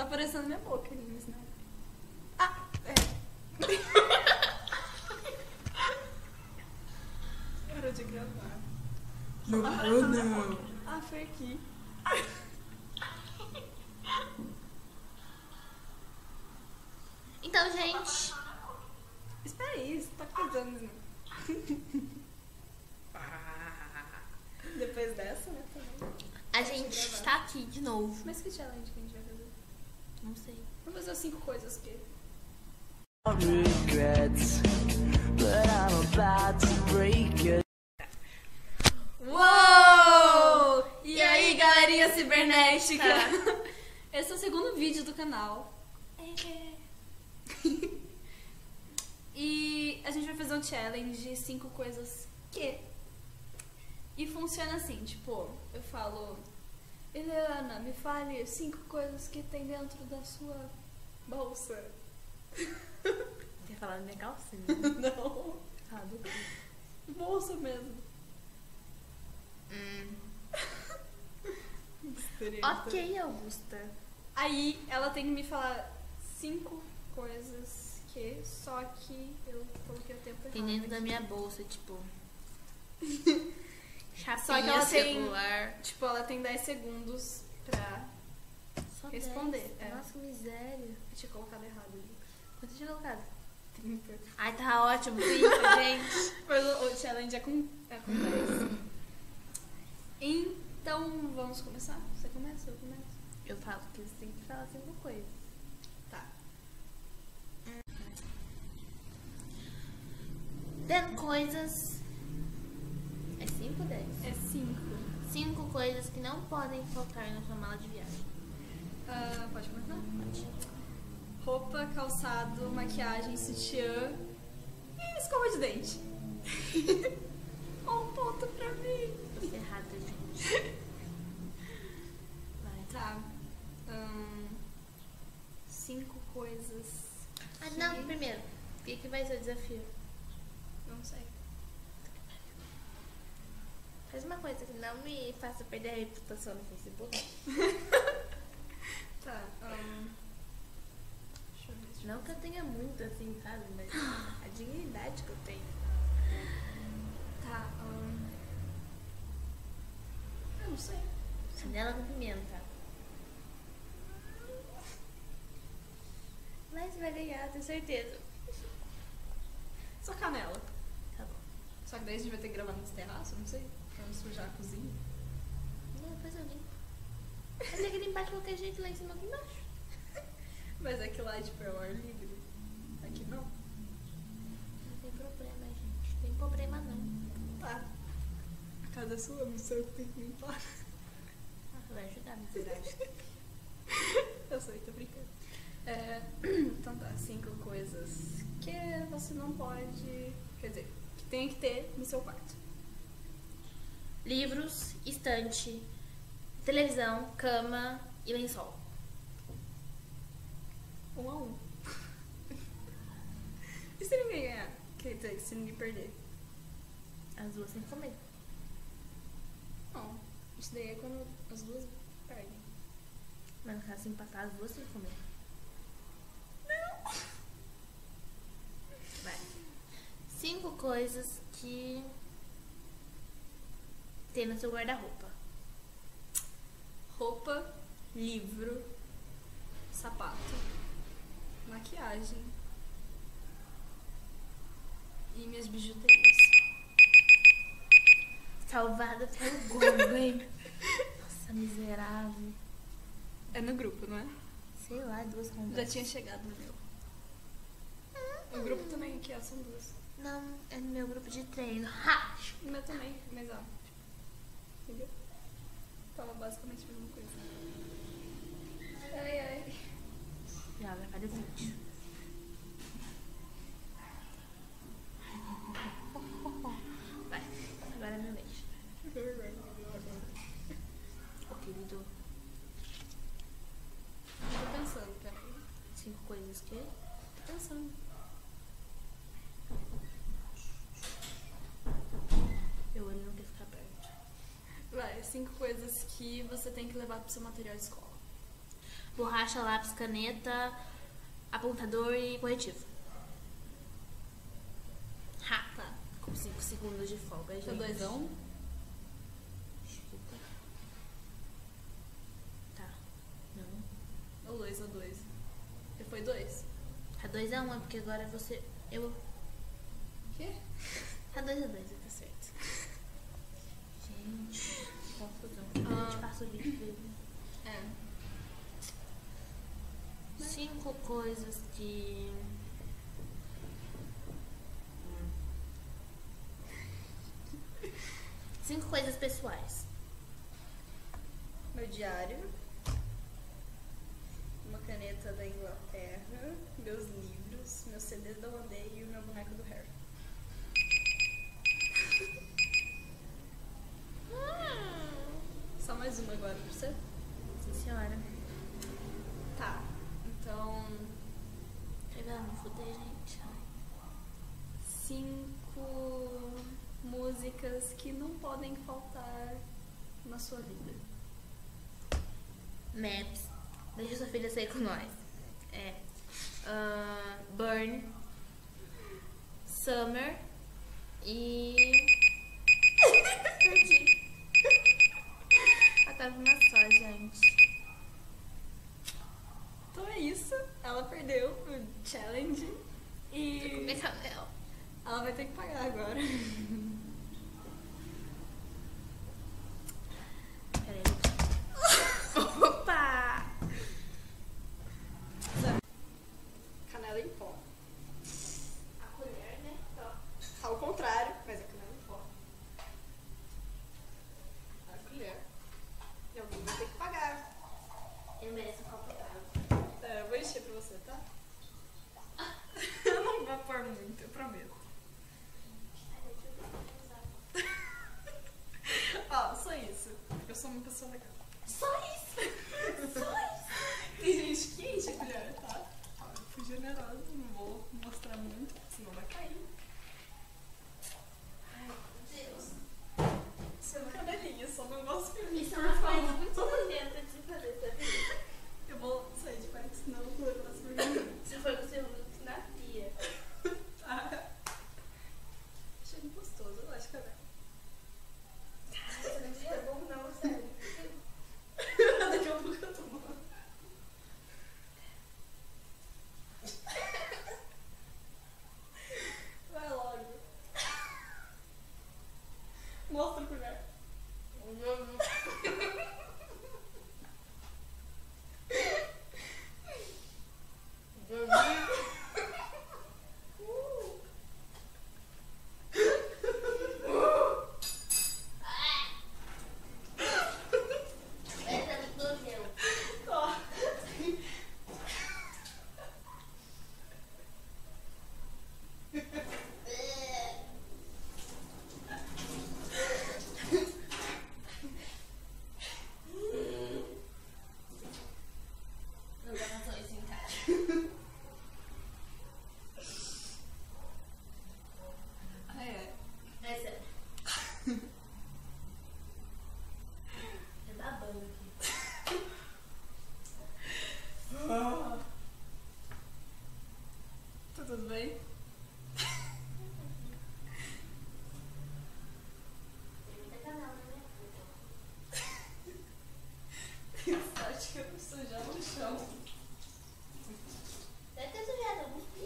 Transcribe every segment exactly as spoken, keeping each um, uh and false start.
aparecendo na minha boca ali no Snap. Ah, é. Hora de gravar. Não, oh, não. Ah, foi aqui. Então, gente... Espera aí, você tá cuidando, né? Depois dessa, né, também. A gente está aqui de novo. Mas que challenge que a gente vai fazer? Não sei. Vamos fazer as cinco coisas que... Regrets, but I'm about to break it. Uou! E aí, galerinha cibernética? Esse é o segundo vídeo do canal. É. E a gente vai fazer um challenge de cinco coisas que... E funciona assim, tipo, eu falo... Eliana, me fale cinco coisas que tem dentro da sua bolsa. Você falar da minha calcinha? Não. Ah, do quê? Bolsa mesmo. Hum. Ok. Ok, Augusta. Aí ela tem que me falar cinco coisas que só que eu coloquei o tempo errado. Tem dentro da aqui. minha bolsa, tipo... Chapinha, Só que ela tem- celular... Tipo, ela tem dez segundos pra... Só Responder, dez. é. Nossa, que miséria. Eu tinha colocado errado ali. Quanto você tinha colocado? trinta. Ai, tá ótimo. trinta, gente. Pois o, o challenge é com, é com dez. Então, vamos começar? Você começa? Eu começo? Eu falo que você tem que falar cinco coisas. Tá. Tem coisas... É cinco ou dez? É cinco. Cinco coisas que não podem faltar na sua mala de viagem. Ah, pode começar? Pode. Roupa, calçado, maquiagem, sutiã e escova de dente. Um ponto pra mim. Você errada, gente. Vai. Tá. Hum, cinco coisas. Ah, que- não, primeiro. O que, que vai ser o desafio? Não sei. Faz uma coisa que não me faça perder a reputação no Facebook. Tá. hum, deixa eu ver. Deixa eu Não que eu tenha muito, assim, sabe? Mas a dignidade que eu tenho. Tá. hum, eu não sei. Canela com pimenta. Mas vai ganhar, tenho certeza. Só canela. Tá bom. Só que daí a gente vai ter que gravar nos terraços, não sei. Pra não sujar a cozinha. Não, depois eu limpo. Mas é que limpar de qualquer jeito lá em cima aqui embaixo. Mas é que lá, tipo, é o ar livre. Aqui não. Não tem problema, gente. Não tem problema não. Tá. A casa é sua, não sei o que tem que limpar. Ah, vai ajudar, miserável. Eu sei, tô brincando. É, então tá, cinco coisas que você não pode... Quer dizer, que tem que ter no seu quarto. Livros, estante, televisão, cama e lençol. Um a um. E se ninguém ganhar? Quer dizer, se ninguém perder? As duas sem comer. Não. Isso daí é quando as duas perdem. Mas no caso, se empatar, as duas sem comer. Não! Vai. Cinco coisas que tem no seu guarda-roupa. Roupa, livro, sapato, maquiagem e minhas bijuterias. Salvada pelo Google, hein? Nossa, miserável. É no grupo, não é? Sei lá, duas Já conversas. tinha chegado no meu. O grupo também aqui, ó, são duas. Não, é no meu grupo de treino. Ha! O meu também, mas ó. Entendeu? Fala basicamente a mesma coisa. Ai, ai. Já vai fazer vídeo. Vai, agora é meu vez. Ô, querido, Tô pensando, peraí. cinco coisas que... Tô pensando. Meu olho não quer ficar perto. Vai, cinco coisas que você tem que levar pro seu material de escola. borracha, lápis, caneta, apontador e corretivo. Ha! Tá. Com cinco segundos de folga, gente. Tá dois a um? Tá. Não. Ou dois a dois? E foi dois. Tá dois a um, é porque agora você... Eu... Quê? Tá dois a dois, tá certo. Gente, que confusão. Ah. A gente passa o vídeo dele. É. Cinco coisas que... Cinco coisas pessoais. Meu diário. Uma caneta da Inglaterra. Meus livros. Meus C Ds da One Day e o meu boneco do Harry. Só mais uma agora pra você? Sim, senhora. Tá. Então... Chegando, me fudei, gente. Cinco músicas que não podem faltar na sua vida. Maps. Deixa sua filha sair com nós. É. Ah, Burn. Summer. E... Perdi. Eu tava uma só, gente. Então é isso. Ela perdeu o challenge. E Comer canela. ela vai ter que pagar agora. Peraí. Opa! Canela em pó. A colher, né? Ao contrário, mas é canela em pó. A colher. E alguém vai ter que pagar. Eu mereço um copo d'água. É, eu vou encher pra você, tá? Eu não vou pôr muito, eu prometo. Ó, só isso. Eu sou uma pessoa legal. Só isso? Só isso? Tem gente que enche a colher, tá? Ó, eu fui generosa, não vou mostrar muito, senão vai cair. Ai, meu Deus. Seu canelinha, só não gosto de mim, Isso é por uma coisa favor. muito nojenta de fazer, sabia? Eu vou sair de perto, senão eu vou levar essa vergonha. Você foi com o seu look na pia. Tá? Cheiro gostoso, eu acho que é. Isso não é bom não, sério. Daqui a pouco eu tomo. Vai logo. Mostra a colher. Essa é muito nojenta. Ó. Não dá pra fazer isso em casa. Ah, é. É sério. É babando aqui. Tá tudo bem? Tem muita canela na minha puta. Tenho sorte que eu não sujar no chão. Deve ter sujado, eu cuspi.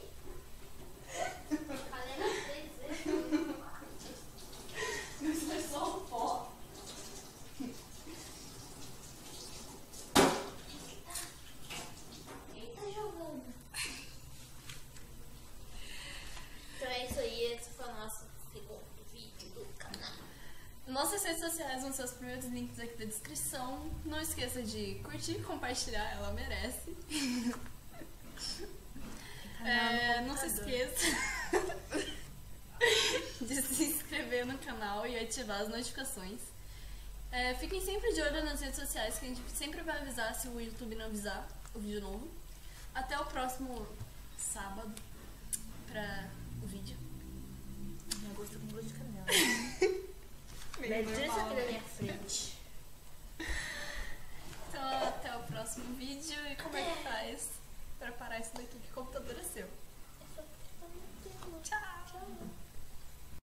Falei nas três vezes. Mas é só um pó. Quem tá jogando? Então é isso aí, esse foi o nosso segundo vídeo do canal. Nossas redes sociais vão ser os primeiros links aqui da descrição. Não esqueça de curtir e compartilhar, ela merece. É, não se esqueça de se inscrever no canal e ativar as notificações. É, fiquem sempre de olho nas redes sociais, que a gente sempre vai avisar se o YouTube não avisar o vídeo novo. Até o próximo sábado pra o vídeo. Meu gosto com gosto de canela. Tira isso aqui da minha frente. Então até o próximo. próximo vídeo. E como é que faz pra parar isso daqui? Que computador é